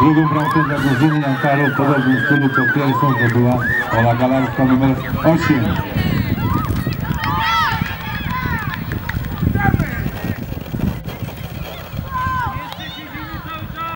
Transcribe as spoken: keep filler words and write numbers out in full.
Drugą bramkę dla drużyny Jantaru w podobnym stylu co pierwszą to była Ola Galarska numer osiem.